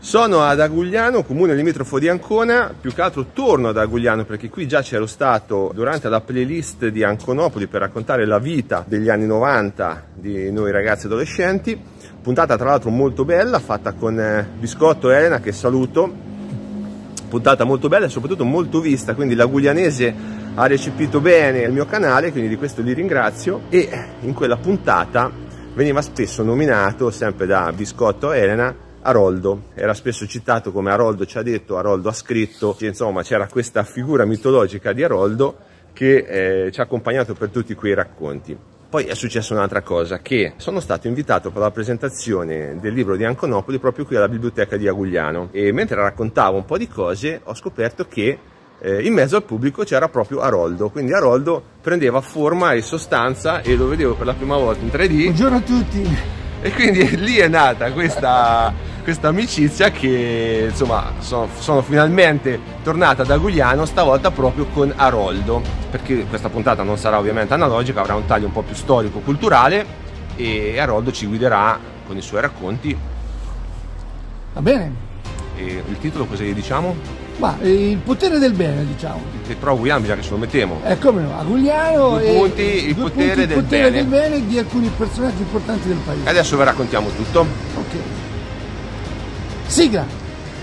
Sono ad Agugliano, comune limitrofo di Ancona, più che altro torno ad Agugliano perché qui già c'ero stato durante la playlist di Anconopoli per raccontare la vita degli anni 90 di noi ragazzi adolescenti, puntata tra l'altro molto bella, fatta con Biscotto e Elena, che saluto, puntata molto bella e soprattutto molto vista, quindi l'aguglianese ha recepito bene il mio canale, quindi di questo li ringrazio. E in quella puntata veniva spesso nominato, sempre da Biscotto e Elena, Aroldo, era spesso citato come Aroldo ci ha detto, Aroldo ha scritto, insomma c'era questa figura mitologica di Aroldo che ci ha accompagnato per tutti quei racconti. Poi è successa un'altra cosa, che sono stato invitato per la presentazione del libro di Anconopoli proprio qui alla biblioteca di Agugliano, e mentre raccontavo un po' di cose ho scoperto che in mezzo al pubblico c'era proprio Aroldo, quindi Aroldo prendeva forma e sostanza e lo vedevo per la prima volta in 3D. Buongiorno a tutti! E quindi lì è nata questa amicizia che insomma sono finalmente tornata ad Agugliano, stavolta proprio con Aroldo, perché questa puntata non sarà ovviamente analogica, avrà un taglio un po' più storico-culturale e Aroldo ci guiderà con i suoi racconti. Va bene? E il titolo cosa gli diciamo? Ma il potere del bene, diciamo. Che però Agugliano bisogna che ce lo mettiamo. Come no, Agugliano due punti, il potere del bene di alcuni personaggi importanti del paese. E adesso vi raccontiamo tutto. Ok. Sigla!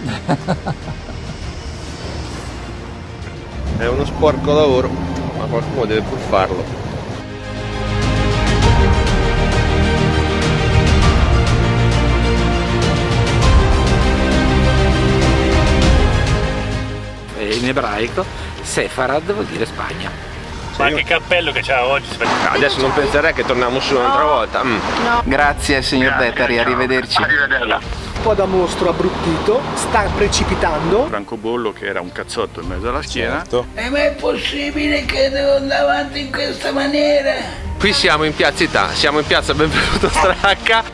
È uno sporco lavoro, ma qualcuno deve pur farlo. In ebraico Sefarad vuol dire Spagna. Ma che cappello che c'ha oggi! Adesso non penserai che torniamo su un'altra volta. No. Grazie signor Bettari, arrivederci. Un po' da mostro abbruttito, sta precipitando. Francobollo che era un cazzotto in mezzo alla schiena. Certo. Ma è possibile che devo andare avanti in questa maniera? Qui siamo in Piazza Ità, siamo in piazza Benvenuto Stracca.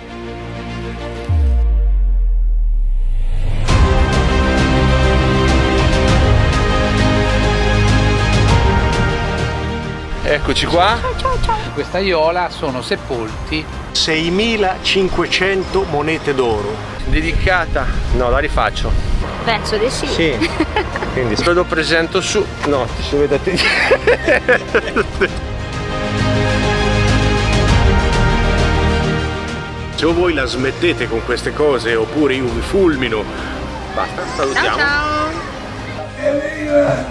Eccoci qua. In questa aiuola sono sepolti 6.500 monete d'oro. Dedicata. No, la rifaccio. Penso di sì. Sì. Quindi se lo presento su. No, ti si vede a te. Se voi la smettete con queste cose oppure io vi fulmino. Basta, salutiamo. Ciao ciao.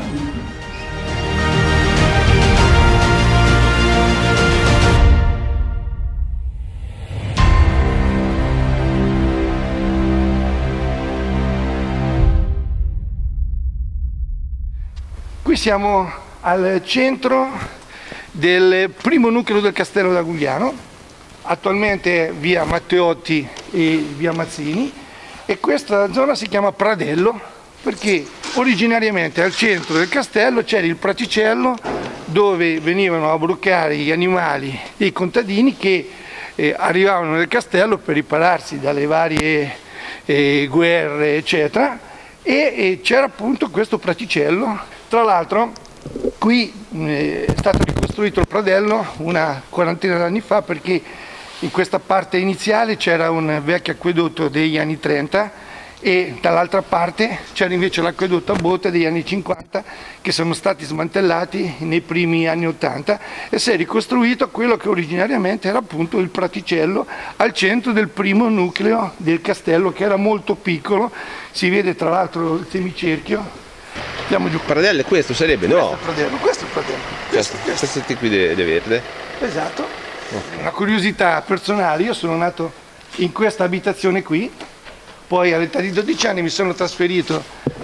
Qui siamo al centro del primo nucleo del castello d'Agugliano, attualmente via Matteotti e via Mazzini, e questa zona si chiama Pradello perché originariamente al centro del castello c'era il praticello dove venivano a brucare gli animali dei contadini che arrivavano nel castello per ripararsi dalle varie guerre eccetera, e c'era appunto questo praticello. Tra l'altro qui è stato ricostruito il pradello una quarantina d'anni fa perché in questa parte iniziale c'era un vecchio acquedotto degli anni 30 e dall'altra parte c'era invece l'acquedotto a botte degli anni 50 che sono stati smantellati nei primi anni 80 e si è ricostruito quello che originariamente era appunto il praticello al centro del primo nucleo del castello, che era molto piccolo. Si vede tra l'altro il semicerchio. Andiamo giù. Pradello è questo, sarebbe? No. Questo è il pradello. Questo qui di verde. Esatto. Una curiosità personale, io sono nato in questa abitazione qui, poi all'età di 12 anni mi sono trasferito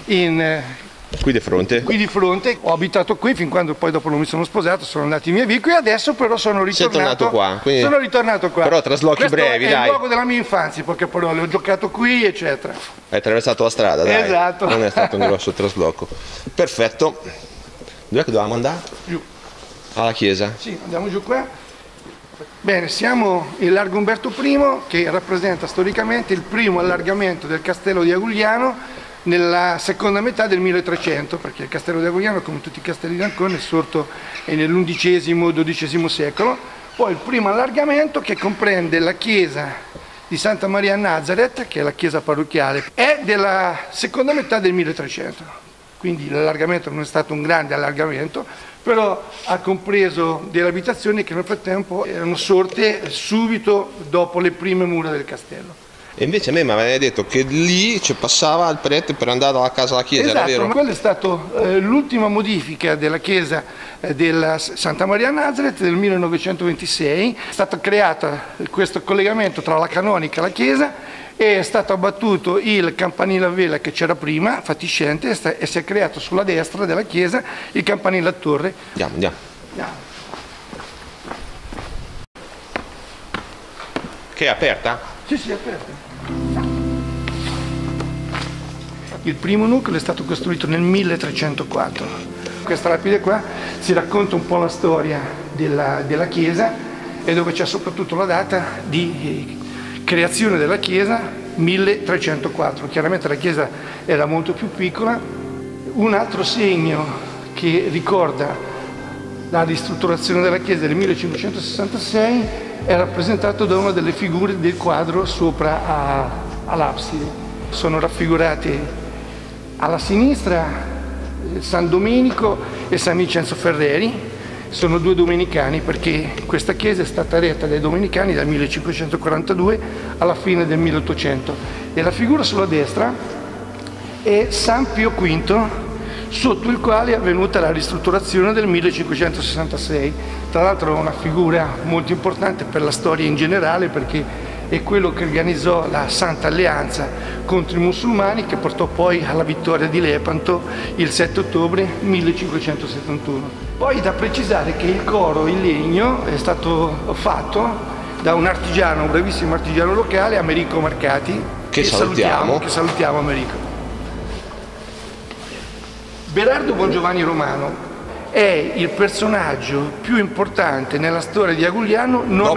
Qui di fronte? Qui di fronte, ho abitato qui fin quando poi dopo non mi sono sposato, sono andati i miei via qui, adesso però sono ritornato. Sei tornato qua? Quindi... Sono ritornato qua. Però traslochi questo brevi, è dai. È il luogo della mia infanzia, perché poi ho giocato qui, eccetera. Hai attraversato la strada, dai. Esatto. Non è stato un grosso trasloco. Perfetto. Dov'è che dovevamo andare? Giù. Alla chiesa? Sì, andiamo giù qua. Bene, siamo in Largo Umberto I, che rappresenta storicamente il primo allargamento del castello di Agugliano nella seconda metà del 1300, perché il castello di Agugliano, come tutti i castelli di Ancona, è sorto nell'undicesimo-XII secolo. Poi il primo allargamento che comprende la chiesa di Santa Maria a Nazareth, che è la chiesa parrocchiale, è della seconda metà del 1300, quindi l'allargamento non è stato un grande allargamento, però ha compreso delle abitazioni che nel frattempo erano sorte subito dopo le prime mura del castello. E invece a me mi aveva detto che lì passava il prete per andare dalla casa alla chiesa, esatto, era vero? Quella è stata l'ultima modifica della chiesa della Santa Maria Nazareth del 1926. È stato creato questo collegamento tra la canonica e la chiesa e è stato abbattuto il campanile a vela che c'era prima, fatiscente, e si è creato sulla destra della chiesa il campanile a torre. Andiamo. Che è aperta? Sì, è aperta. Il primo nucleo è stato costruito nel 1304. Questa lapide qua si racconta un po' la storia della chiesa e dove c'è soprattutto la data di creazione della chiesa, 1304. Chiaramente la chiesa era molto più piccola. Un altro segno che ricorda la ristrutturazione della chiesa del 1566 è rappresentato da una delle figure del quadro sopra all'abside. Sono raffigurati alla sinistra San Domenico e San Vincenzo Ferreri, sono due domenicani perché questa chiesa è stata retta dai domenicani dal 1542 alla fine del 1800 e la figura sulla destra è San Pio V, sotto il quale è avvenuta la ristrutturazione del 1566. Tra l'altro è una figura molto importante per la storia in generale perché è quello che organizzò la Santa Alleanza contro i musulmani che portò poi alla vittoria di Lepanto il 7 ottobre 1571. Poi da precisare che il coro in legno è stato fatto da un artigiano, un bravissimo artigiano locale, Americo Marcati, che salutiamo Americo. Berardo Bongiovanni Romano è il personaggio più importante nella storia di Agugliano, non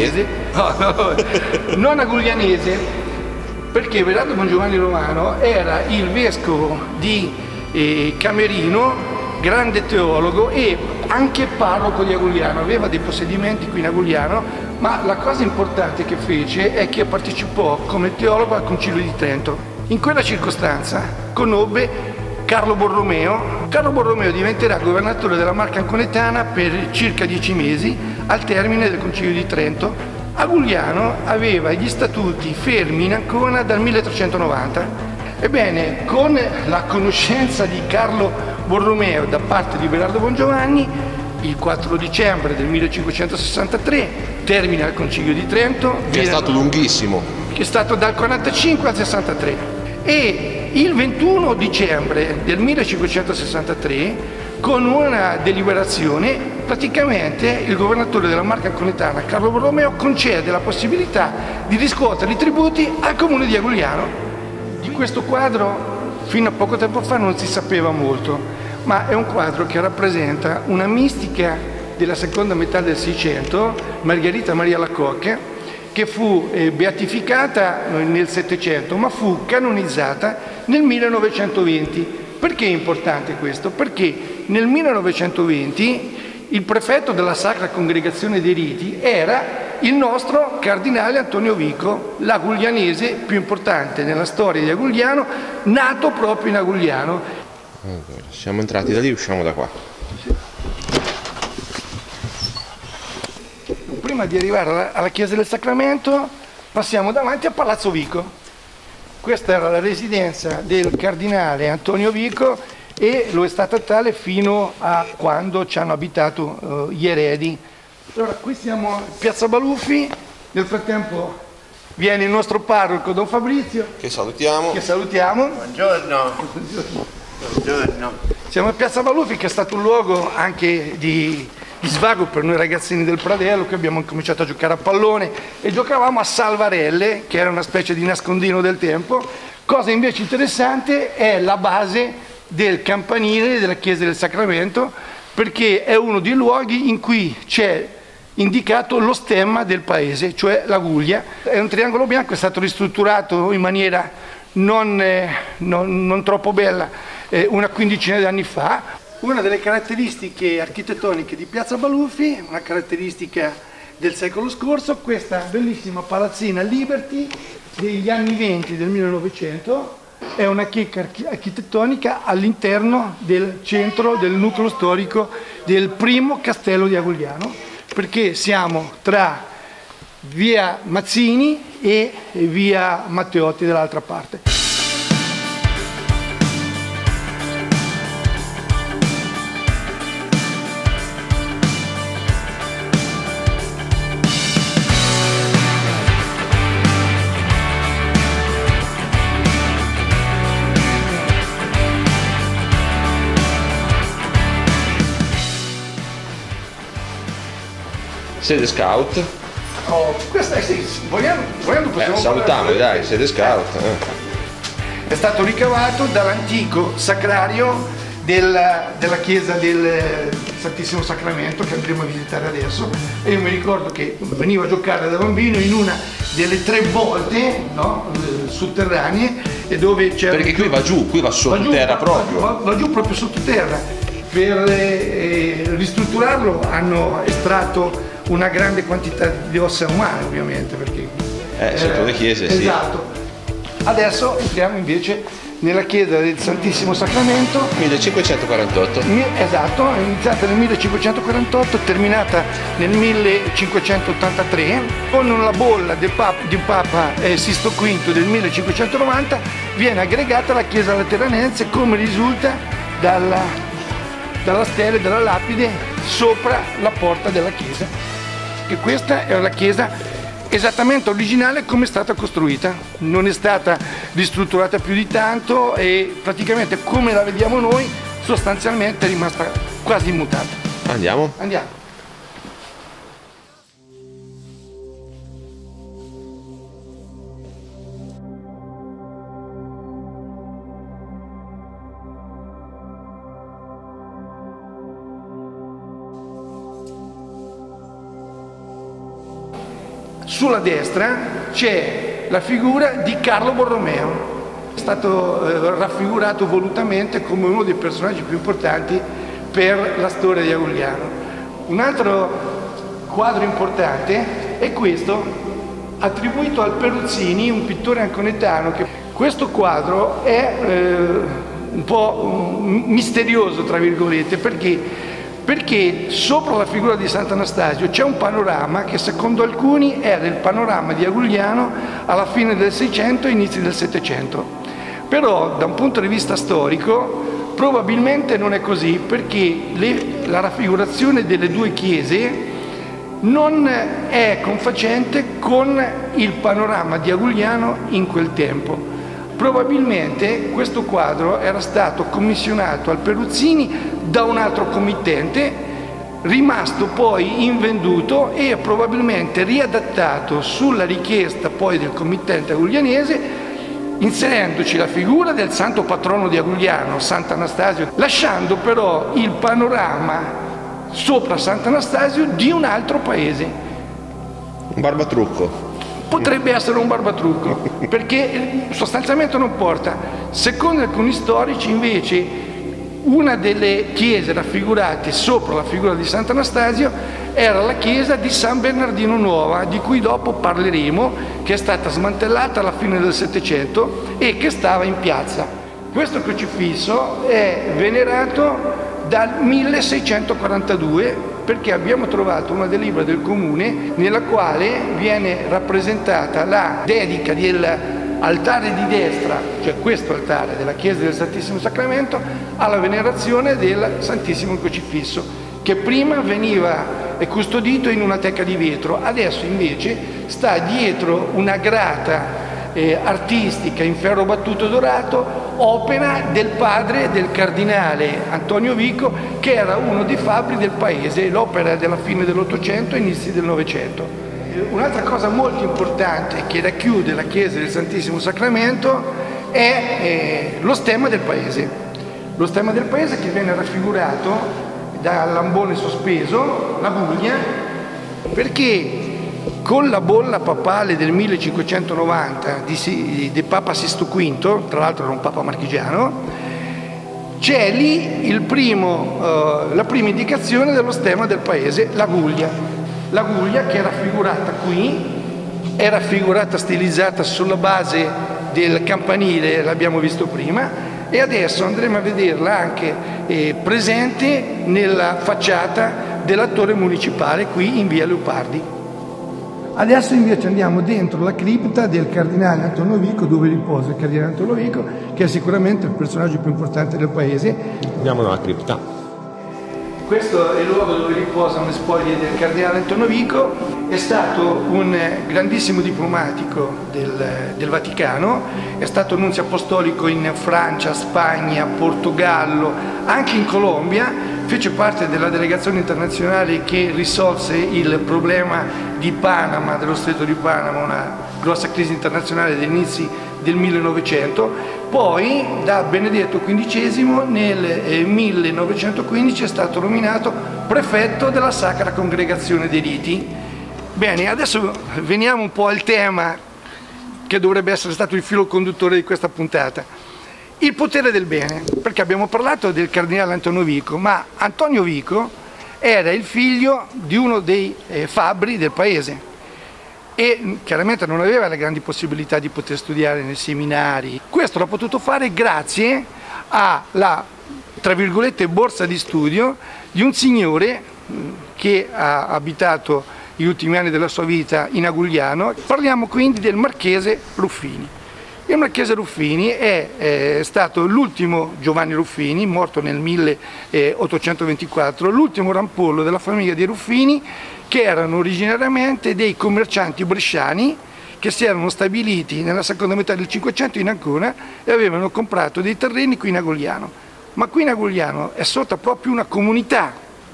aguglianese, perché Berardo Bongiovanni Romano era il vescovo di Camerino, grande teologo e anche parroco di Agugliano, aveva dei possedimenti qui in Agugliano, ma la cosa importante che fece è che partecipò come teologo al Concilio di Trento. In quella circostanza conobbe Carlo Borromeo. Carlo Borromeo diventerà governatore della Marca Anconetana per circa 10 mesi al termine del Concilio di Trento. Agugliano aveva gli statuti fermi in Ancona dal 1390. Ebbene, con la conoscenza di Carlo Borromeo da parte di Berardo Bongiovanni, il 4 dicembre del 1563 termina il Concilio di Trento. Che è stato lunghissimo. Che è stato dal 45 al 63. E il 21 dicembre del 1563, con una deliberazione, praticamente il governatore della Marca Anconetana, Carlo Borromeo, concede la possibilità di riscuotere i tributi al comune di Agugliano. Di questo quadro fino a poco tempo fa non si sapeva molto, ma è un quadro che rappresenta una mistica della seconda metà del Seicento, Margherita Maria Lacocche, che fu beatificata nel Settecento, ma fu canonizzata nel 1920. Perché è importante questo? Perché nel 1920 il prefetto della Sacra Congregazione dei Riti era il nostro cardinale Antonio Vico, l'aguglianese più importante nella storia di Agugliano, nato proprio in Agugliano. Allora, siamo entrati da lì, usciamo da qua. Prima di arrivare alla Chiesa del Sacramento passiamo davanti a Palazzo Vico. Questa era la residenza del cardinale Antonio Vico e lo è stata tale fino a quando ci hanno abitato gli eredi. Allora, qui siamo a Piazza Baluffi, nel frattempo viene il nostro parroco Don Fabrizio. Che salutiamo. Buongiorno. Siamo a Piazza Baluffi, che è stato un luogo anche di svago per noi ragazzini del Pradello, che abbiamo cominciato a giocare a pallone e giocavamo a salvarelle, che era una specie di nascondino del tempo. Cosa invece interessante è la base del campanile della Chiesa del Sacramento, perché è uno dei luoghi in cui c'è indicato lo stemma del paese, cioè l'Aguglia. È un triangolo bianco, è stato ristrutturato in maniera non troppo bella una quindicina di anni fa. Una delle caratteristiche architettoniche di Piazza Baluffi, una caratteristica del secolo scorso, questa bellissima palazzina Liberty degli anni 20 del 1900, è una chicca architettonica all'interno del centro del nucleo storico del primo castello di Agugliano, perché siamo tra via Mazzini e via Matteotti dall'altra parte. Sede scout. Oh, questa è, sì, vogliamo possiamo salutiamoli, dai, sede scout. È stato ricavato dall'antico sacrario della chiesa del Santissimo Sacramento, che andremo a visitare adesso, e io mi ricordo che venivo a giocare da bambino in una delle 3 volte, no, sotterranee, e dove c'era... Perché qui va giù, qui va sottoterra proprio. Va giù proprio sottoterra. Per ristrutturarlo hanno estratto una grande quantità di ossa umane, ovviamente, perché sotto le chiese, sì. Esatto. Adesso entriamo invece nella chiesa del Santissimo Sacramento. 1548. Esatto, è iniziata nel 1548, terminata nel 1583, con la bolla di Papa Sisto V del 1590 viene aggregata alla chiesa lateranense, come risulta dalla stela e dalla lapide sopra la porta della chiesa. E questa è la chiesa esattamente originale come è stata costruita, non è stata ristrutturata più di tanto e praticamente come la vediamo noi sostanzialmente è rimasta quasi immutata. Andiamo? Andiamo. Sulla destra c'è la figura di Carlo Borromeo, è stato raffigurato volutamente come uno dei personaggi più importanti per la storia di Agugliano. Un altro quadro importante è questo, attribuito al Peruzzini, un pittore anconetano. Questo quadro è un po' misterioso, tra virgolette, perché sopra la figura di Sant'Anastasio c'è un panorama che secondo alcuni era il panorama di Agugliano alla fine del 600 e inizi del 700. Però da un punto di vista storico probabilmente non è così, perché la raffigurazione delle 2 chiese non è confacente con il panorama di Agugliano in quel tempo. Probabilmente questo quadro era stato commissionato al Peruzzini da un altro committente, rimasto poi invenduto e probabilmente riadattato sulla richiesta poi del committente aguglianese, inserendoci la figura del santo patrono di Agugliano, Sant'Anastasio, lasciando però il panorama sopra Sant'Anastasio di un altro paese. Un barbatrucco. Potrebbe essere un barbatrucco, perché sostanzialmente non porta. Secondo alcuni storici invece una delle chiese raffigurate sopra la figura di Sant'Anastasio era la chiesa di San Bernardino Nuova, di cui dopo parleremo, che è stata smantellata alla fine del Settecento e che stava in piazza. Questo crocifisso è venerato dal 1642, perché abbiamo trovato una delibera del comune nella quale viene rappresentata la dedica dell'altare di destra, cioè questo altare della chiesa del Santissimo Sacramento, alla venerazione del Santissimo Crocifisso, che prima veniva custodito in una teca di vetro, adesso invece sta dietro una grata artistica in ferro battuto dorato, opera del padre del cardinale Antonio Vico, che era uno dei fabbri del paese. L'opera è della fine dell'Ottocento e inizi del Novecento. Un'altra cosa molto importante che racchiude la chiesa del Santissimo Sacramento è lo stemma del paese. Lo stemma del paese che viene raffigurato dal lambone sospeso, la Guglia, perché con la bolla papale del 1590 di Papa Sisto V, tra l'altro era un Papa marchigiano, c'è lì la prima indicazione dello stemma del paese, la Guglia. la guglia che è raffigurata qui, è raffigurata stilizzata sulla base del campanile, l'abbiamo visto prima, e adesso andremo a vederla anche presente nella facciata della torre municipale qui in via Leopardi. Adesso invece andiamo dentro la cripta del cardinale Antonio Vico, dove riposa il cardinale Antonio Vico, che è sicuramente il personaggio più importante del paese. Andiamo nella cripta. Questo è il luogo dove riposano le spoglie del cardinale Antonio Vico. È stato un grandissimo diplomatico del Vaticano, è stato nunzio apostolico in Francia, Spagna, Portogallo, anche in Colombia. Fece parte della delegazione internazionale che risolse il problema di Panama, dello stretto di Panama, una grossa crisi internazionale degli inizi del 1900. Poi da Benedetto XV nel 1915 è stato nominato prefetto della Sacra Congregazione dei Riti. Bene, adesso veniamo un po' al tema che dovrebbe essere stato il filo conduttore di questa puntata. Il potere del bene, perché abbiamo parlato del cardinale Antonio Vico, ma Antonio Vico era il figlio di uno dei fabbri del paese e chiaramente non aveva le grandi possibilità di poter studiare nei seminari. Questo l'ha potuto fare grazie alla, tra virgolette, borsa di studio di un signore che ha abitato gli ultimi anni della sua vita in Agugliano. Parliamo quindi del marchese Ruffini. Il marchese Ruffini è stato l'ultimo Giovanni Ruffini, morto nel 1824, l'ultimo rampollo della famiglia di Ruffini, che erano originariamente dei commercianti bresciani che si erano stabiliti nella seconda metà del Cinquecento in Ancona e avevano comprato dei terreni qui in Agugliano. Ma qui in Agugliano è sorta proprio una comunità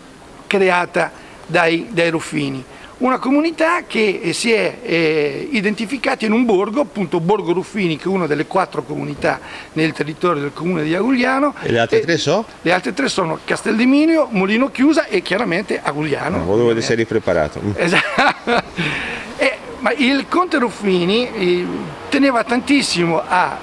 creata dai Ruffini. Una comunità che si è identificata in un borgo, appunto Borgo Ruffini, che è una delle 4 comunità nel territorio del comune di Agugliano. E le altre 3 so? Le altre 3 sono Casteldeminio, Molino Chiusa e chiaramente Agugliano. Volevo essere preparato. Esatto. Ma il conte Ruffini teneva tantissimo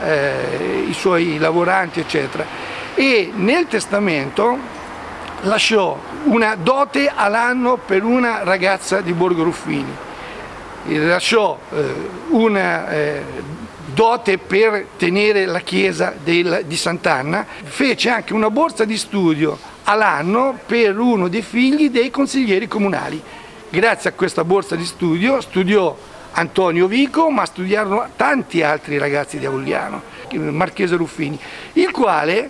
ai suoi lavoranti, eccetera, e nel testamento lasciò una dote all'anno per una ragazza di Borgo Ruffini, lasciò una dote per tenere la chiesa di Sant'Anna, fece anche una borsa di studio all'anno per uno dei figli dei consiglieri comunali. Grazie a questa borsa di studio studiò Antonio Vico, ma studiarono tanti altri ragazzi di Agugliano, il marchese Ruffini, il quale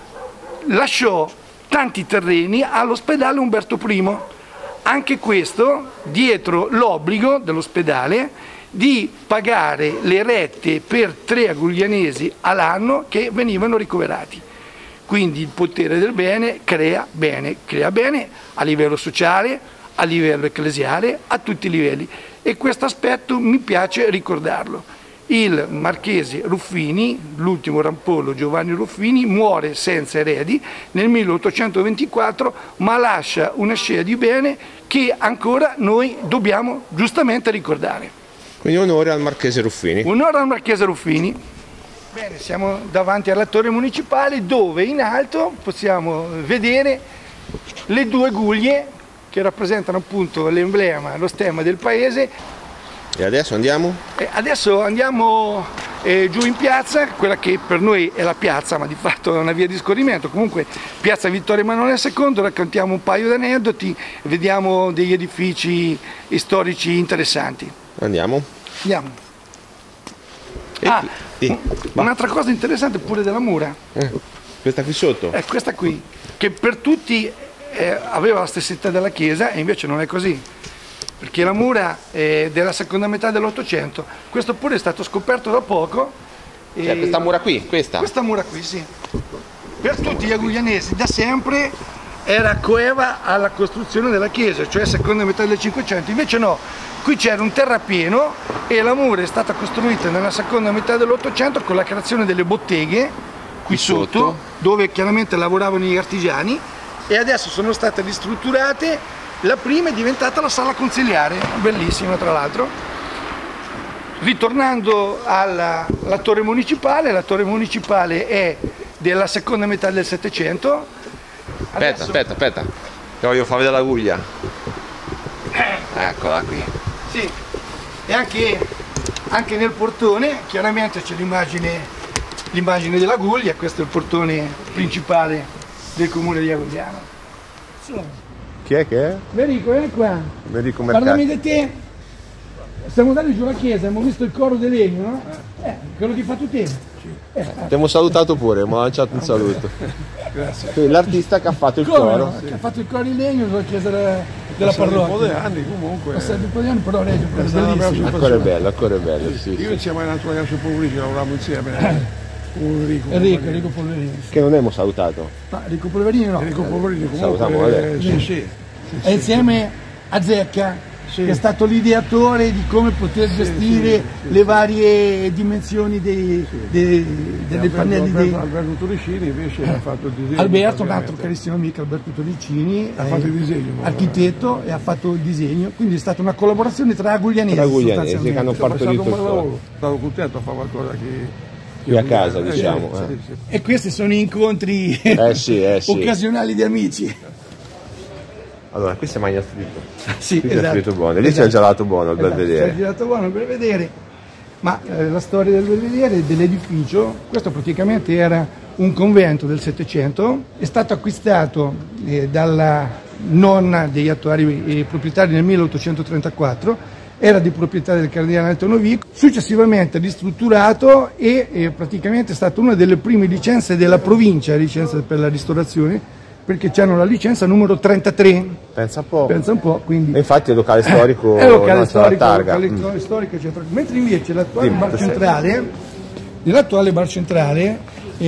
lasciò tanti terreni all'ospedale Umberto I, anche questo dietro l'obbligo dell'ospedale di pagare le rette per 3 aguglianesi all'anno che venivano ricoverati. Quindi il potere del bene crea bene a livello sociale, a livello ecclesiale, a tutti i livelli, e questo aspetto mi piace ricordarlo. Il marchese Ruffini, l'ultimo rampollo Giovanni Ruffini, muore senza eredi nel 1824, ma lascia una scia di bene che ancora noi dobbiamo giustamente ricordare. Quindi onore al marchese Ruffini. Onore al marchese Ruffini. Bene, siamo davanti alla torre municipale, dove in alto possiamo vedere le 2 guglie che rappresentano appunto l'emblema, lo stemma del paese. E adesso andiamo? Adesso andiamo giù in piazza, quella che per noi è la piazza, ma di fatto è una via di scorrimento. Comunque piazza Vittorio Emanuele II, raccontiamo un paio di aneddoti, vediamo degli edifici storici interessanti. Andiamo? Andiamo. Un'altra cosa interessante pure della mura. Questa qui sotto? Questa qui, che per tutti aveva la stessa età della chiesa e invece non è così, perché la mura è della seconda metà dell'Ottocento. Questo pure è stato scoperto da poco. Questa mura qui? Questa mura qui, sì. Per tutti gli aguglianesi da sempre era coeva alla costruzione della chiesa, cioè seconda metà del Cinquecento. Invece no, qui c'era un terrapieno e la mura è stata costruita nella seconda metà dell'Ottocento con la creazione delle botteghe qui sotto, dove chiaramente lavoravano gli artigiani, e adesso sono state ristrutturate. La prima è diventata la sala consiliare, bellissima tra l'altro. Ritornando alla torre municipale, la torre municipale è della seconda metà del Settecento. Aspetta, che voglio far vedere la guglia. Eccola qui. Sì, e anche nel portone chiaramente c'è l'immagine della Guglia, questo è il portone principale del comune di Agugliano. Chi è che è? Enrico, vieni qua. Enrico Mercati. Parlami di te. Siamo andati giù alla chiesa, abbiamo visto il coro di legno, no? Quello che hai fatto te. Ti abbiamo salutato pure, mi ha lanciato un saluto. Grazie. L'artista che ha fatto il coro. Che ha fatto il coro in legno sulla chiesa della parrocchia. Un po' di anni comunque. Passato un po' di anni, però regge, è bellissimo. Ancora è bello, sì. Io insieme a un altro ragazzo pubblico lavoravamo insieme. Enrico Polverini. Che non abbiamo salutato. No, Enrico Polverini no. Enrico Polverini Salutiamo, comunque. Sì. È insieme a Zecca, che è stato l'ideatore di come poter gestire le varie dimensioni dei pannelli. Alberto Torricini invece ha fatto il disegno. Alberto, un altro carissimo amico, Alberto Torricini, ha fatto il disegno, architetto, e ha fatto il disegno, quindi è stata una collaborazione tra aguglianesi che hanno partorito il coro. Stavo contento a fare qualcosa qui a casa, diciamo. Sì. E questi sono incontri sì. occasionali di amici. Allora, questo è magna fritto. Sì, questo esatto. è fritto buono. Lì c'è il gelato buono, il Belvedere. C'è il gelato buono, il Belvedere. Ma la storia del Belvedere, dell'edificio, questo praticamente era un convento del Settecento, è stato acquistato dalla nonna degli attuali proprietari nel 1834, era di proprietà del cardinale Antonio Vico, successivamente ristrutturato e praticamente è stata una delle prime licenze della provincia, licenza per la ristorazione, perché hanno la licenza numero 33. Pensa un po'. Quindi e infatti è locale storico, è locale no, storico, targa. locale storico, mentre invece nell'attuale bar centrale,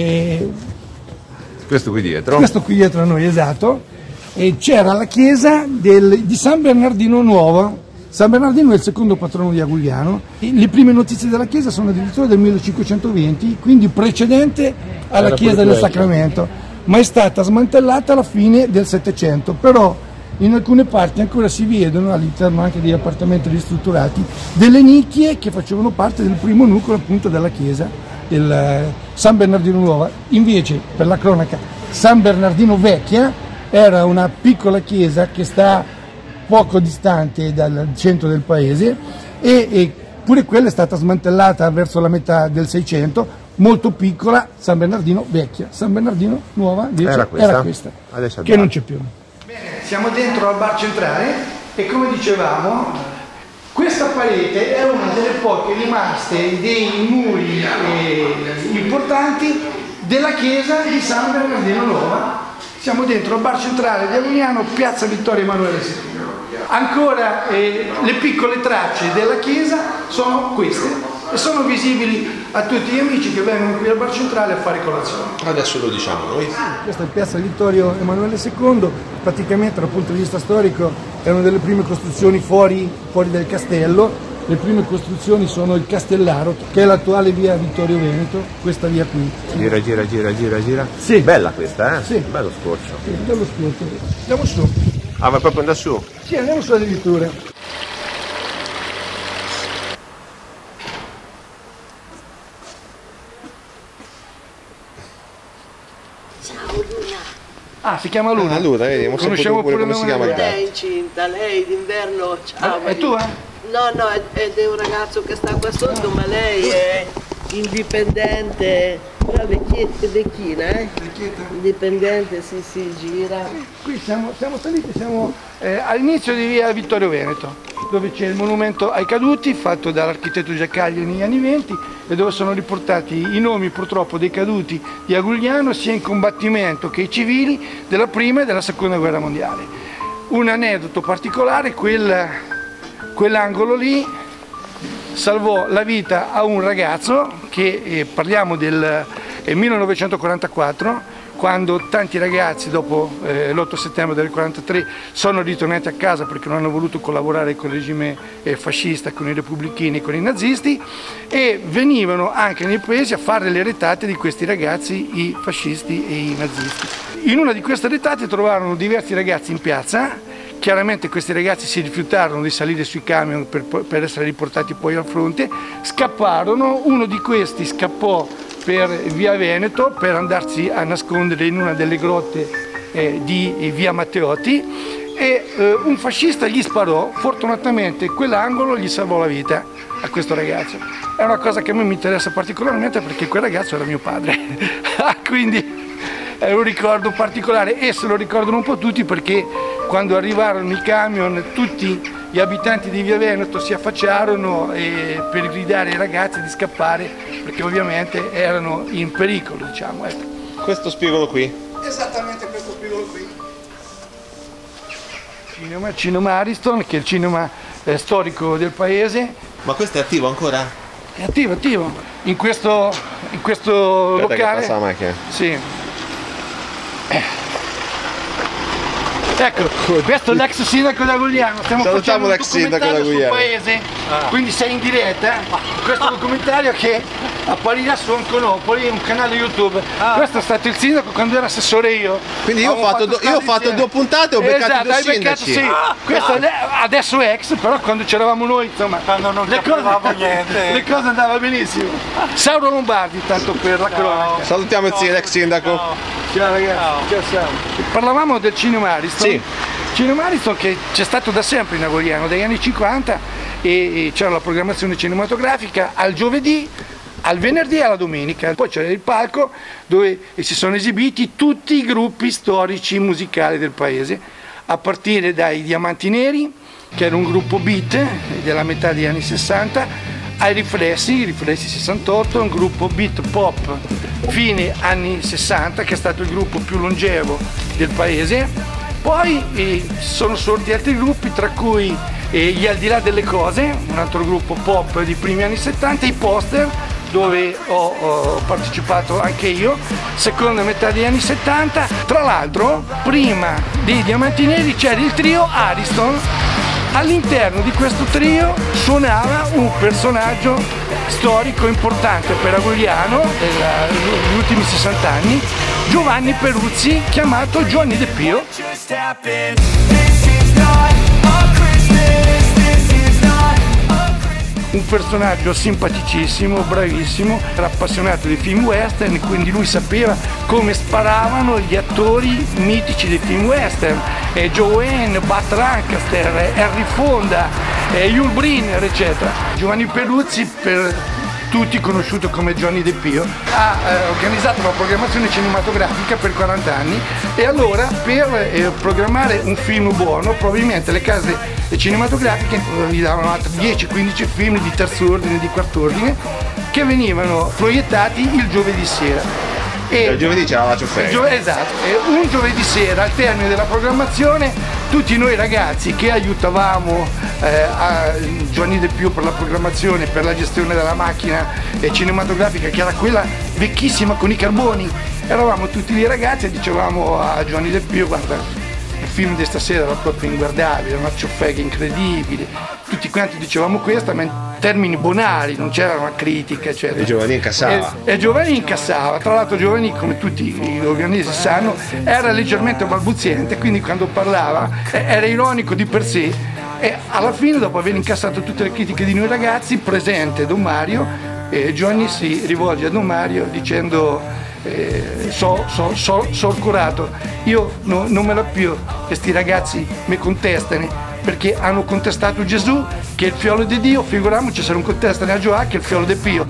questo qui dietro a noi, esatto, c'era la chiesa di San Bernardino Nuovo. San Bernardino è il secondo patrono di Agugliano. Le prime notizie della chiesa sono addirittura del 1520, quindi precedente alla chiesa del Sacramento, ma è stata smantellata alla fine del Settecento, però in alcune parti ancora si vedono, all'interno anche degli appartamenti ristrutturati, delle nicchie che facevano parte del primo nucleo appunto della chiesa del San Bernardino Nuova. Invece, per la cronaca, San Bernardino Vecchia era una piccola chiesa che sta poco distante dal centro del paese e pure quella è stata smantellata verso la metà del Seicento, molto piccola. San Bernardino Vecchia, San Bernardino Nuova invece era questa che non c'è più. Bene, siamo dentro al bar centrale e come dicevamo questa parete è una delle poche rimaste dei muri importanti della chiesa di San Bernardino Nuova. Siamo dentro al bar centrale di Agugliano, piazza Vittorio Emanuele II. Ancora le piccole tracce della chiesa sono queste e sono visibili a tutti gli amici che vengono qui al bar centrale a fare colazione. Adesso lo diciamo noi. Questa è piazza Vittorio Emanuele II, praticamente dal punto di vista storico è una delle prime costruzioni fuori del castello. Le prime costruzioni sono il Castellaro, che è l'attuale via Vittorio Veneto, questa via qui. Gira. Sì. Bella questa, eh? Sì. Bello scorcio. Sì, bello scorcio. Andiamo su. Ah, vai proprio andare su? Sì, andiamo su addirittura. Ciao Luna. Ah, si chiama Luna. Luna, vedi, conosciamo pure come si chiama il Lei è gatto. incinta, lei d'inverno. Ciao. È tua? No, è un ragazzo che sta qua sotto, ma lei è indipendente, una vecchina, indipendente, si gira. Qui siamo saliti, siamo all'inizio di via Vittorio Veneto, dove c'è il monumento ai caduti fatto dall'architetto Giaccagli negli anni '20 e dove sono riportati i nomi purtroppo dei caduti di Agugliano sia in combattimento che i civili della prima e della seconda guerra mondiale. Un aneddoto particolare, quell'angolo lì salvò la vita a un ragazzo che parliamo del 1944, quando tanti ragazzi dopo l'8 settembre del 43 sono ritornati a casa perché non hanno voluto collaborare con il regime fascista, con i repubblichini, con i nazisti, e venivano anche nei paesi a fare le retate di questi ragazzi, i fascisti e i nazisti. In una di queste retate trovarono diversi ragazzi in piazza. Chiaramente questi ragazzi si rifiutarono di salire sui camion per essere riportati poi al fronte, scapparono, uno di questi scappò per via Veneto per andarsi a nascondere in una delle grotte di via Matteotti e un fascista gli sparò, fortunatamente quell'angolo gli salvò la vita a questo ragazzo. È una cosa che a me mi interessa particolarmente perché quel ragazzo era mio padre, quindi è un ricordo particolare e se lo ricordano un po' tutti perché quando arrivarono i camion tutti gli abitanti di Via Veneto si affacciarono per gridare ai ragazzi di scappare perché ovviamente erano in pericolo, diciamo. Ecco. Questo spigolo qui? Esattamente questo spigolo qui. Cinema Ariston, che è il cinema storico del paese. Ma questo è attivo ancora? È attivo, attivo. In questo locale. Che passa la macchina. Sì. Ecco, questo è l'ex sindaco da Gugliano, stiamo facendo un documentario sul paese, quindi sei in diretta, questo documentario che apparirà su Anconopoli, un canale YouTube, questo è stato il sindaco quando ero assessore io. Quindi io ho fatto 2 puntate e ho beccato 2 sindaci. Sì. Questo adesso è ex, però quando c'eravamo noi, insomma, quando non capivamo niente. Le cose andavano benissimo. Sauro Lombardi, tanto per la cronaca. Salutiamo l'ex sindaco. Ciao ragazzi, ciao Sauro. Parlavamo del cinema Ariston. Sì. Cinema Ariston che c'è stato da sempre in Agogliano, dagli anni 50 e c'era la programmazione cinematografica al giovedì, al venerdì e alla domenica. Poi c'era il palco dove si sono esibiti tutti i gruppi storici musicali del paese, a partire dai Diamanti Neri, che era un gruppo beat della metà degli anni 60, ai i Riflessi 68, un gruppo beat pop fine anni 60 che è stato il gruppo più longevo del paese. Poi sono sorti altri gruppi, tra cui gli Al di là delle cose, un altro gruppo pop di primi anni 70, i Poster, dove ho partecipato anche io, seconda metà degli anni 70. Tra l'altro, prima dei Diamanti Neri c'era il trio Ariston. All'interno di questo trio suonava un personaggio storico importante per Agogliano negli ultimi 60 anni, Giovanni Peruzzi, chiamato Johnny De Pio. Un personaggio simpaticissimo, bravissimo, era appassionato di film western, quindi lui sapeva come sparavano gli attori mitici dei film western, Joe Wayne, Burt Lancaster, Henry Fonda, Yul Brynner, eccetera. Giovanni Peruzzi, per tutti conosciuto come Johnny De Pio, ha organizzato una programmazione cinematografica per 40 anni e allora per programmare un film buono probabilmente le case cinematografiche gli davano altri 10-15 film di terzo ordine, di quarto ordine che venivano proiettati il giovedì sera. E il giovedì c'era la cioferia. Esatto, e un giovedì sera al termine della programmazione tutti noi ragazzi che aiutavamo a Giovanni De Pio per la programmazione, per la gestione della macchina cinematografica che era quella vecchissima con i carboni, eravamo tutti lì ragazzi e dicevamo a Giovanni De Pio: guarda, il film di stasera era proprio inguardabile, una ciofega incredibile. Tutti quanti dicevamo questo, ma in termini bonari, non c'era una critica, eccetera. E Giovanni incassava. E Giovanni incassava. Tra l'altro Giovanni, come tutti gli organisti sanno, era leggermente balbuziente, quindi quando parlava era ironico di per sé. E alla fine, dopo aver incassato tutte le critiche di noi ragazzi, presente Don Mario, Giovanni si rivolge a Don Mario dicendo: so curato, io non me la più che sti ragazzi mi contestano perché hanno contestato Gesù che è il figlio di Dio, figuriamoci se non contestano a Gioà che è il figlio di Pio.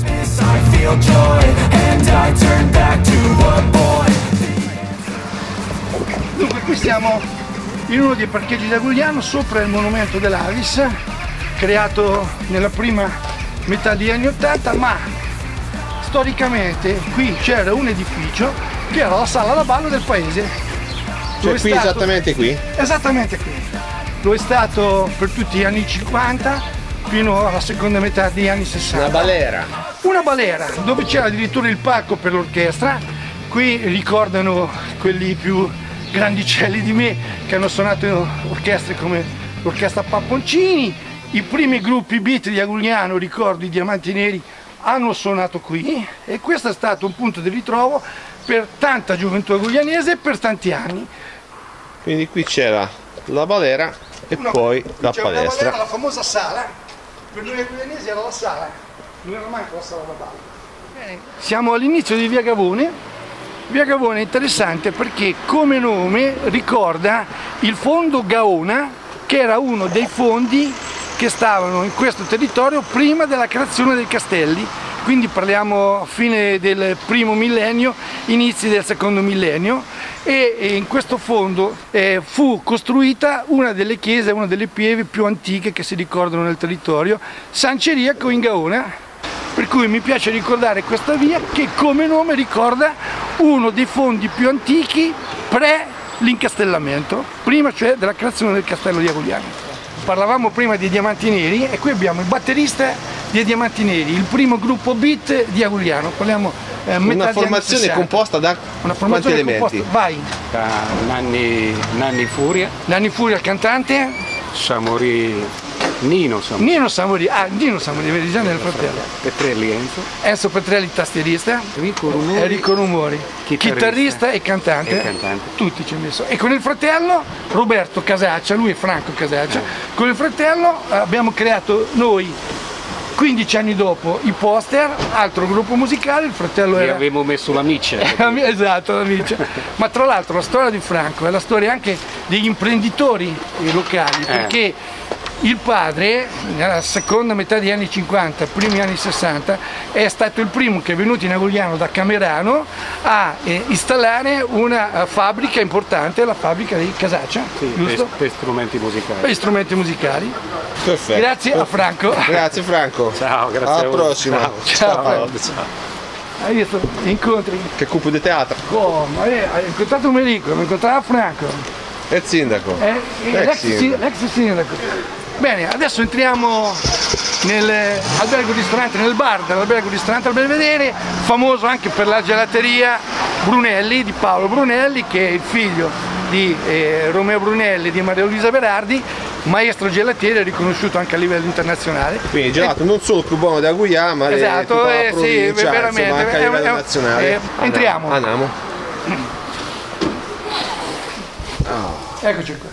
Dunque qui siamo in uno dei parcheggi di Agogliano sopra il monumento dell'Avis, creato nella prima metà degli anni 80, ma storicamente qui c'era un edificio che era la sala da ballo del paese. Cioè qui esattamente qui? Esattamente qui. Lo è stato per tutti gli anni 50 fino alla seconda metà degli anni 60. Una balera. Una balera, dove c'era addirittura il palco per l'orchestra. Qui ricordano quelli più grandicelli di me che hanno suonato orchestre come l'orchestra Papponcini. I primi gruppi beat di Agogliano, ricordo i Diamanti Neri, hanno suonato qui e questo è stato un punto di ritrovo per tanta gioventù agoglianese per tanti anni. Quindi qui c'era la balera e poi la palestra. La famosa sala, per noi agoglianesi era la sala, non era manco la sala da ballo. Bene, siamo all'inizio di Via Gavone. Via Gavone è interessante perché come nome ricorda il fondo Gaona, che era uno dei fondi che stavano in questo territorio prima della creazione dei castelli, quindi parliamo a fine del primo millennio, inizi del secondo millennio, e in questo fondo fu costruita una delle chiese, una delle pieve più antiche che si ricordano nel territorio, San Ciriaco in Gaona, per cui mi piace ricordare questa via che come nome ricorda uno dei fondi più antichi pre l'incastellamento, prima cioè della creazione del castello di Agugliano. Parlavamo prima di Diamanti Neri e qui abbiamo il batterista dei Diamanti Neri, il primo gruppo beat di Agugliano. Parliamo una formazione composta da quanti elementi? Vai. Da Nanni Furia. Nanni Furia, il cantante. Samori. Nino Samori. Nino Samori, vedi già nel fratello. Petrelli Enzo. Enzo Petrelli, tastierista. Enrico Rumori. Chitarrista e cantante. Tutti ci ho messo. E con il fratello Roberto Casaccia, lui è Franco Casaccia. Con il fratello abbiamo creato noi 15 anni dopo i poster, altro gruppo musicale, il fratello era... Avevo messo la miccia. Esatto, la miccia. Ma tra l'altro la storia di Franco è la storia anche degli imprenditori locali, perché il padre, nella seconda metà degli anni 50, primi anni 60, è stato il primo che è venuto in Agugliano da Camerano a installare una fabbrica importante, la fabbrica di Casaccia, giusto? Per strumenti musicali. Per strumenti musicali. Perfetto. Grazie a Franco. Grazie Franco. Ciao, grazie. Alla prossima. Ciao. Hai visto? Incontri? Che cupo di teatro. Come? Hai incontrato Merico, hai incontrato Franco. E il sindaco. L'ex sindaco. Bene, adesso entriamo nell'albergo ristorante, nel bar dell'albergo ristorante al Belvedere, famoso anche per la gelateria Brunelli, di Paolo Brunelli, che è il figlio di Romeo Brunelli e di Maria Luisa Berardi, maestro gelatiere riconosciuto anche a livello internazionale. Quindi gelato non solo più buono da Agugliano, ma esatto, sì, veramente, insomma, anche a livello nazionale. Entriamo. Andiamo. Eccoci qua.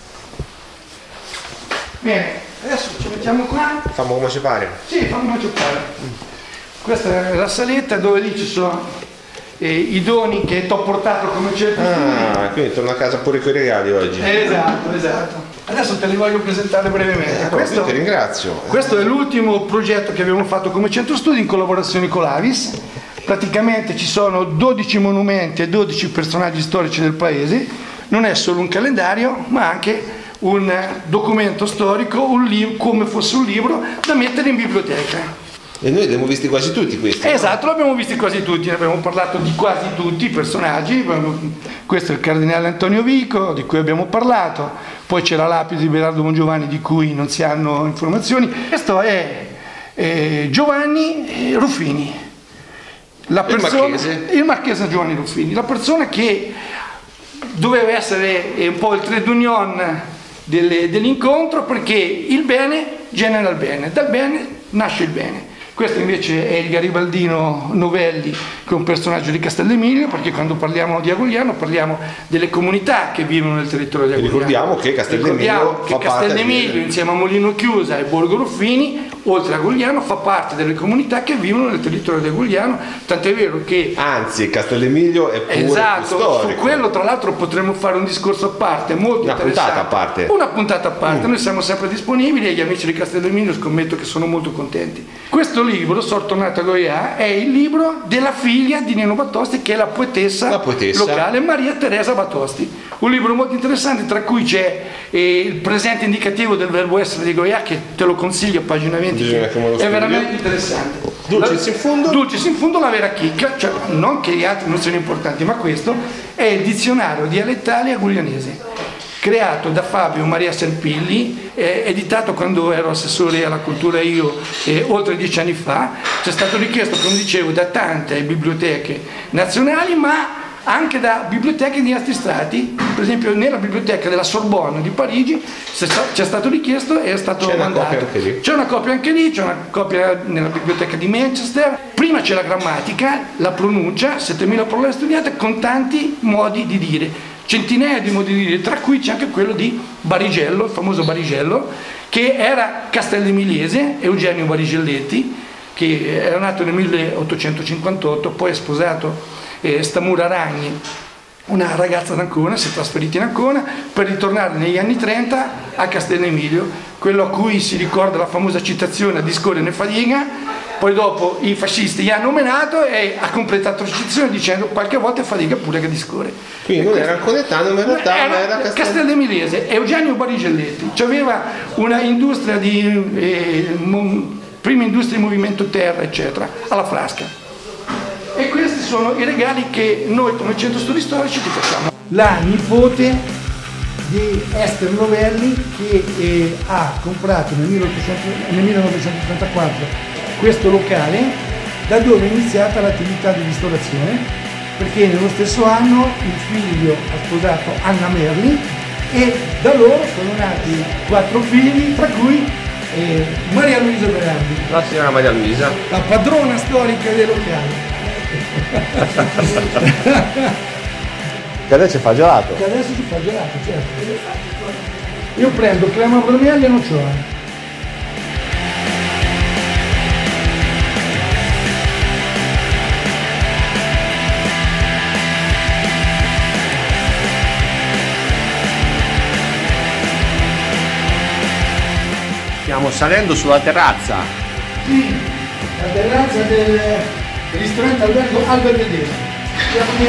Bene, adesso ci mettiamo qua. Fammo come ci pare. Sì, fammo come ci pare. Questa è la saletta dove lì ci sono i doni che ti ho portato come certo. Quindi torno a casa pure con i regali oggi. Esatto. Adesso te li voglio presentare brevemente. Ti ringrazio. Questo è l'ultimo progetto che abbiamo fatto come centro studi in collaborazione con l'Avis. Praticamente ci sono 12 monumenti e 12 personaggi storici del paese. Non è solo un calendario, ma anche un documento storico, come fosse un libro da mettere in biblioteca. E noi li abbiamo visti quasi tutti questi. Esatto, l'abbiamo visti quasi tutti, abbiamo parlato di quasi tutti i personaggi. Questo è il cardinale Antonio Vico, di cui abbiamo parlato, poi c'è la lapide di Berardo Bongiovanni, di cui non si hanno informazioni. Questo è Giovanni Ruffini, il marchese Giovanni Ruffini, la persona che doveva essere un po' il trade union dell'incontro, perché il bene genera il bene, dal bene nasce il bene. Questo invece è il garibaldino Novelli, che è un personaggio di Castellemilio, perché quando parliamo di Agugliano parliamo delle comunità che vivono nel territorio di Agugliano. Ricordiamo che Castellemilio insieme a Molino Chiusa e Borgo Ruffini, oltre a Agugliano, fa parte delle comunità che vivono nel territorio di Agugliano, tant'è vero che... Anzi, Castellemilio è pure storico. Su quello tra l'altro potremmo fare un discorso a parte, molto interessante. Una puntata a parte. Noi siamo sempre disponibili e gli amici di Castellemilio scommetto che sono molto contenti. Questo libro, Sortonato a Goià, è il libro della figlia di Nino Batosti, che è la poetessa locale, Maria Teresa Batosti. Un libro molto interessante, tra cui c'è il presente indicativo del verbo essere di Goià, che te lo consiglio a pagina 20, è veramente interessante. Dulcis in fundo, la vera chicca, cioè non che gli altri non siano importanti, ma questo è il dizionario dialettale aguglianese, creato da Fabio Maria Serpilli, editato quando ero assessore alla cultura io oltre 10 anni fa. C'è stato richiesto, come dicevo, da tante biblioteche nazionali, ma anche da biblioteche di altri stati. Per esempio nella biblioteca della Sorbonne di Parigi c'è stato richiesto e è stato mandato. C'è una copia anche lì, c'è una copia nella biblioteca di Manchester. Prima c'è la grammatica, la pronuncia, 7000 parole studiate con tanti modi di dire, centinaia di modi di dire, tra cui c'è anche quello di Barigello, il famoso Barigello, che era castellemiliese, Eugenio Barigelletti, che era nato nel 1858, poi è sposato Stamura Ragni, una ragazza d'Ancona, si è trasferita in Ancona per ritornare negli anni 30 a Castello Emilio, quello a cui si ricorda la famosa citazione a discorre ne fadiga. Poi dopo i fascisti gli hanno menato e ha completato la citazione dicendo qualche volta fadiga pure che discorre. Quindi non era anconetano, ma in realtà era castellemiliese. Eugenio Barigelletti aveva una industria prima industria di movimento terra eccetera alla Frasca. E questi sono i regali che noi come centro studi storici ti facciamo. La nipote di Ester Novelli che ha comprato nel 1934 questo locale, da dove è iniziata l'attività di ristorazione, perché nello stesso anno il figlio ha sposato Anna Merli e da loro sono nati 4 figli, tra cui Maria Luisa Berardi, la signora Maria Luisa, la padrona storica del locale. Che adesso fa gelato. Che adesso si fa gelato, certo. Io prendo crema brunelli e nocciola. Stiamo salendo sulla terrazza. Sì, la terrazza del ristorante albergo Albervedese. Siamo in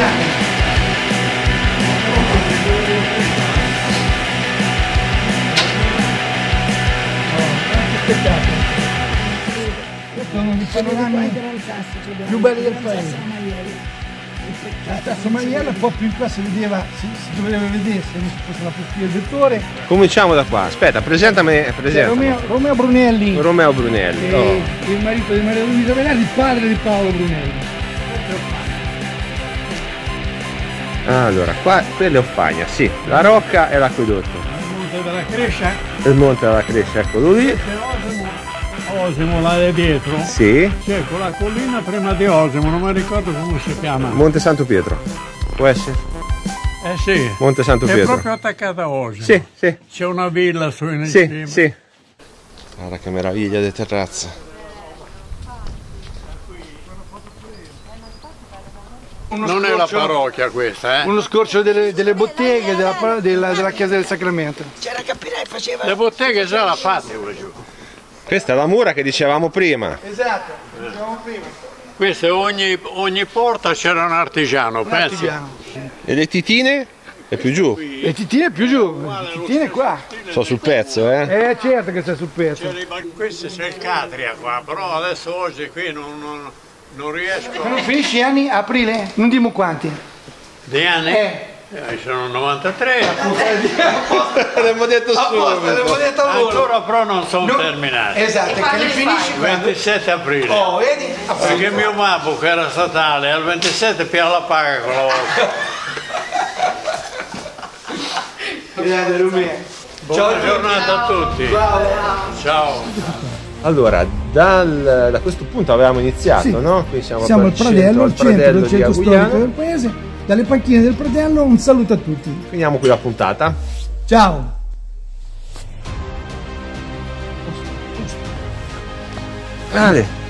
sono i panorami più belli del paese. La Tasso Maiella, un po' più in qua si vedeva, si doveva vedere se non si fosse la postilla del Tore. Cominciamo da qua, aspetta, presentami. Romeo Brunelli. Romeo Brunelli. Il marito di Maria Luisa Berardi, il padre di Paolo Brunelli. Allora, qua quella è Offagna, sì, la Rocca e l'acquedotto. Il Monte della Crescia. Il Monte della Crescia, eccolo lì. Osimo là dietro. Sì. C'è quella collina prima di Osimo, non mi ricordo come si chiama. Monte Santo Pietro. Può essere? Sì. Monte Santo Pietro. È proprio attaccata a Osimo. Sì, sì. C'è una villa su in Sì, cima. sì. Guarda che meraviglia di terrazza. Non è la parrocchia questa, Uno scorcio delle botteghe della Chiesa del Sacramento. C'era Capirei faceva. Le botteghe già la fatte qua giù. Questa è la mura che dicevamo prima. Esatto, dicevamo prima. Queste ogni porta c'era un artigiano, pensi? E le titine? È più giù. Le titine più giù, le titine qua. Sto sul pezzo, Certo che sei sul pezzo. Questo c'è il Catria qua, però adesso oggi qui non riesco. Quando finisci gli anni? Aprile? Non dimo quanti. Di anni? Sono 93. L'abbiamo detto subito. Ancora però non sono terminati. Esatto, che li finisci quando? 27 aprile. Oh, vedi? Perché mio babbo che era statale al 27 più la paga quella volta. Grande Romeo. Buona giornata a tutti. Ciao. Allora, da questo punto avevamo iniziato, no? Qui siamo al Pradello, il centro del di centro storico Agugliano. del paese. Dalle panchine del Pradello un saluto a tutti. Finiamo qui la puntata. Ciao. Ale.